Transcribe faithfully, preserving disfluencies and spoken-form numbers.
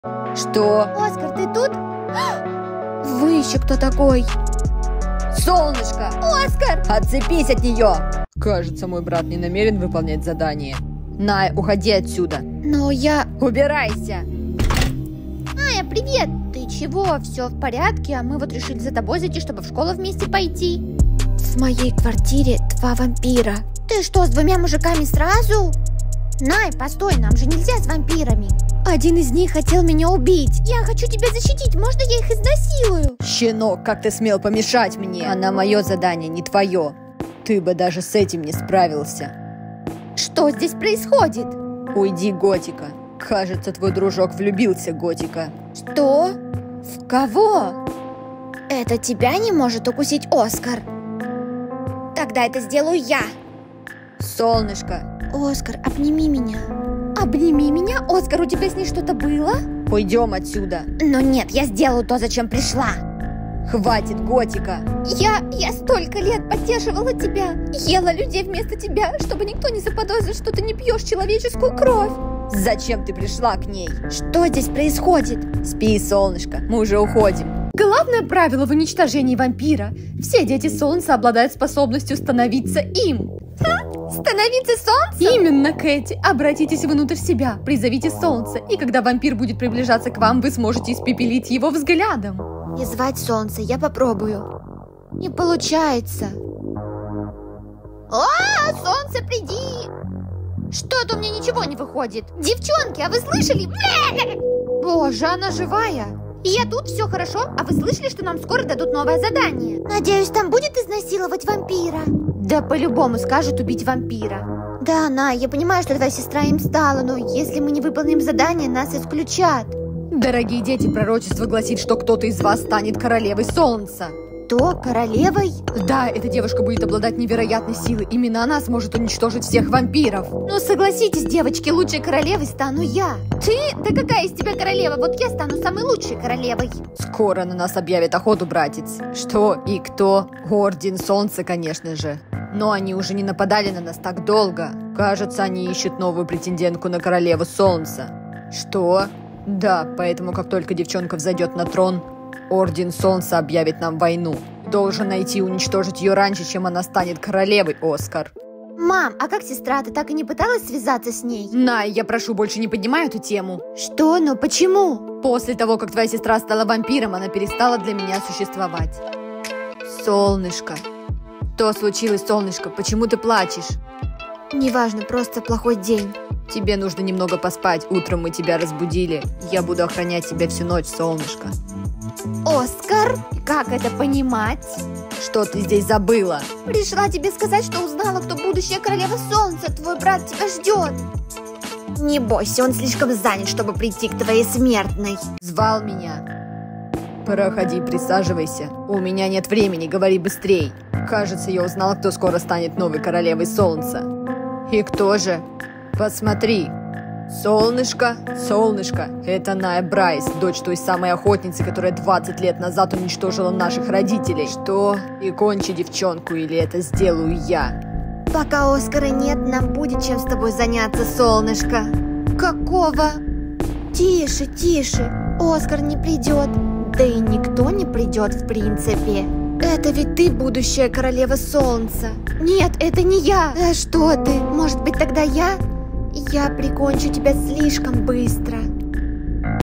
Что? Оскар, ты тут? Вы еще кто такой? Солнышко! Оскар! Отцепись от нее! Кажется, мой брат не намерен выполнять задание. Най, уходи отсюда. Но я... Убирайся! Ая, привет! Ты чего? Все в порядке? А мы вот решили за тобой зайти, чтобы в школу вместе пойти. В моей квартире два вампира. Ты что, с двумя мужиками сразу? Най, постой, нам же нельзя с вампирами. Один из них хотел меня убить. Я хочу тебя защитить, можно я их изнасилую? Щенок, как ты смел помешать мне? Она мое задание, не твое. Ты бы даже с этим не справился. Что здесь происходит? Уйди, Готика. Кажется, твой дружок влюбился, Готика. Что? В кого? Это тебя не может укусить Оскар. Тогда это сделаю я. Солнышко. Оскар, обними меня. Обними меня? Оскар, у тебя с ней что-то было? Уйдем отсюда. Но нет, я сделаю то, зачем пришла. Хватит, Готика. Я, я столько лет поддерживала тебя. Ела людей вместо тебя, чтобы никто не заподозрил, что ты не пьешь человеческую кровь. Зачем ты пришла к ней? Что здесь происходит? Спи, солнышко, мы уже уходим. Главное правило в уничтожении вампира. Все дети солнца обладают способностью становиться им. Становиться солнцем? Именно, Кэти. Обратитесь внутрь себя, призовите солнце, и когда вампир будет приближаться к вам, вы сможете испепелить его взглядом. И звать солнце, я попробую. Не получается. О, солнце, приди! Что-то у меня ничего не выходит. Девчонки, а вы слышали? Боже, она живая. Я тут, все хорошо, а вы слышали, что нам скоро дадут новое задание? Надеюсь, там будет изнасиловать вампира. Да по-любому скажут убить вампира. Да, На, я понимаю, что твоя сестра им стала, но если мы не выполним задание, нас исключат. Дорогие дети, пророчество гласит, что кто-то из вас станет королевой солнца. Кто? Королевой? Да, эта девушка будет обладать невероятной силой. Именно она сможет уничтожить всех вампиров. Ну согласитесь, девочки, лучшей королевой стану я. Ты? Да какая из тебя королева? Вот я стану самой лучшей королевой. Скоро на нас объявят охоту, братец. Что и кто? Орден Солнца, конечно же. Но они уже не нападали на нас так долго. Кажется, они ищут новую претендентку на королеву Солнца. Что? Да, поэтому как только девчонка взойдет на трон, Орден Солнца объявит нам войну. Должен найти и уничтожить ее раньше, чем она станет королевой, Оскар. Мам, а как сестра? Ты так и не пыталась связаться с ней? Най, я прошу, больше не поднимай эту тему. Что? Но почему? После того, как твоя сестра стала вампиром, она перестала для меня существовать. Солнышко. Что случилось, солнышко? Почему ты плачешь? Неважно, просто плохой день. Тебе нужно немного поспать. Утром мы тебя разбудили. Я буду охранять тебя всю ночь, солнышко. Оскар? Как это понимать? Что ты здесь забыла? Пришла тебе сказать, что узнала, кто будущая королева солнца. Твой брат тебя ждет. Не бойся, он слишком занят, чтобы прийти к твоей смертной. Звал меня. Проходи, присаживайся. У меня нет времени, говори быстрей. Кажется, я узнала, кто скоро станет новой королевой солнца. И кто же? Посмотри. Солнышко, солнышко, это Ная Брайс, дочь той самой охотницы, которая двадцать лет назад уничтожила наших родителей. Что? И кончи девчонку, или это сделаю я? Пока Оскара нет, нам будет чем с тобой заняться, солнышко. Какого? Тише, тише, Оскар не придет. Да и никто не придет в принципе. Это ведь ты будущая королева солнца. Нет, это не я. Да что ты, может быть тогда я? Я прикончу тебя слишком быстро.